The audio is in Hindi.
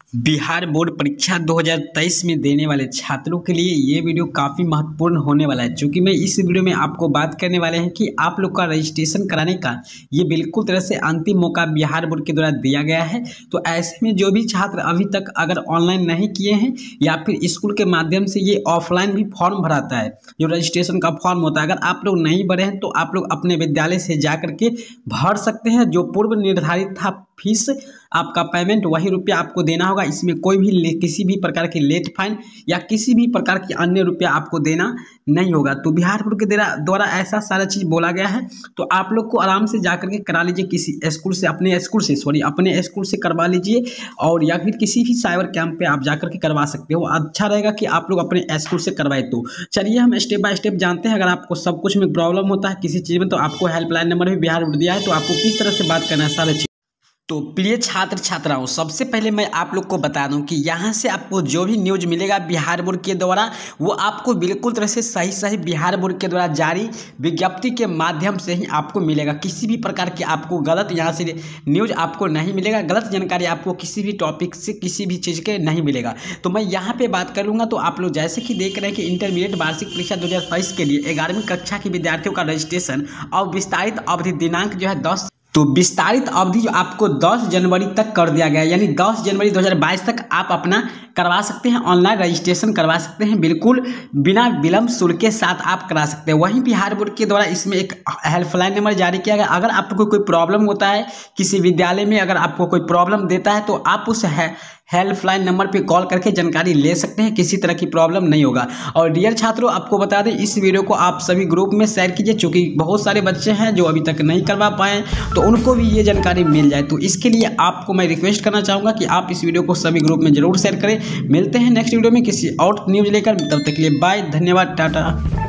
बिहार बोर्ड परीक्षा 2023 में देने वाले छात्रों के लिए ये वीडियो काफ़ी महत्वपूर्ण होने वाला है, क्योंकि मैं इस वीडियो में आपको बात करने वाले हैं कि आप लोग का रजिस्ट्रेशन कराने का ये बिल्कुल तरह से अंतिम मौका बिहार बोर्ड के द्वारा दिया गया है। तो ऐसे में जो भी छात्र अभी तक अगर ऑनलाइन नहीं किए हैं या फिर स्कूल के माध्यम से ये ऑफलाइन भी फॉर्म भराता है, जो रजिस्ट्रेशन का फॉर्म होता है, अगर आप लोग नहीं भरे हैं तो आप लोग अपने विद्यालय से जा करके भर सकते हैं। जो पूर्व निर्धारित था फीस, आपका पेमेंट वही रुपया आपको देना होगा। इसमें कोई भी किसी भी प्रकार की लेट फाइन या किसी भी प्रकार की अन्य रुपया आपको देना नहीं होगा। तो बिहार बोर्ड के द्वारा ऐसा सारा चीज़ बोला गया है, तो आप लोग को आराम से जाकर के करा लीजिए, किसी स्कूल से अपने स्कूल से करवा लीजिए, और या फिर किसी भी साइबर कैंप पे आप जाकर के करवा सकते हो। अच्छा रहेगा कि आप लोग अपने स्कूल से करवाए। तो चलिए हम स्टेप बाय स्टेप जानते हैं। अगर आपको सब कुछ में प्रॉब्लम होता है किसी चीज़ में, तो आपको हेल्पलाइन नंबर भी बिहार बोर्ड दिया है, तो आपको किस तरह से बात करना है सारे चीज़। तो प्रिय छात्र छात्राओं, सबसे पहले मैं आप लोग को बता दूं कि यहाँ से आपको जो भी न्यूज़ मिलेगा बिहार बोर्ड के द्वारा, वो आपको बिल्कुल तरह से सही बिहार बोर्ड के द्वारा जारी विज्ञप्ति के माध्यम से ही आपको मिलेगा। किसी भी प्रकार की आपको गलत यहाँ से न्यूज़ आपको नहीं मिलेगा, गलत जानकारी आपको किसी भी टॉपिक से किसी भी चीज़ के नहीं मिलेगा। तो मैं यहाँ पर बात करूँगा। तो आप लोग जैसे कि देख रहे हैं कि इंटरमीडिएट वार्षिक परीक्षा 2023 के लिए 11वीं कक्षा के विद्यार्थियों का रजिस्ट्रेशन और विस्तारित अवधि दिनांक जो है 10, तो विस्तारित अवधि जो आपको 10 जनवरी तक कर दिया गया है, यानी 10 जनवरी 2022 तक आप अपना करवा सकते हैं, ऑनलाइन रजिस्ट्रेशन करवा सकते हैं, बिल्कुल बिना विलंब शुल्क के साथ आप करा सकते हैं। वहीं बिहार बोर्ड के द्वारा इसमें एक हेल्पलाइन नंबर जारी किया गया। अगर आपको कोई प्रॉब्लम होता है किसी विद्यालय में, अगर आपको कोई प्रॉब्लम देता है, तो आप उस हेल्पलाइन नंबर पे कॉल करके जानकारी ले सकते हैं, किसी तरह की प्रॉब्लम नहीं होगा। और डियर छात्रों, आपको बता दें, इस वीडियो को आप सभी ग्रुप में शेयर कीजिए, क्योंकि बहुत सारे बच्चे हैं जो अभी तक नहीं करवा पाए, तो उनको भी ये जानकारी मिल जाए। तो इसके लिए आपको मैं रिक्वेस्ट करना चाहूँगा कि आप इस वीडियो को सभी ग्रुप में जरूर शेयर करें। मिलते हैं नेक्स्ट वीडियो में किसी और न्यूज़ लेकर, तब तक के लिए बाय, धन्यवाद, टाटा।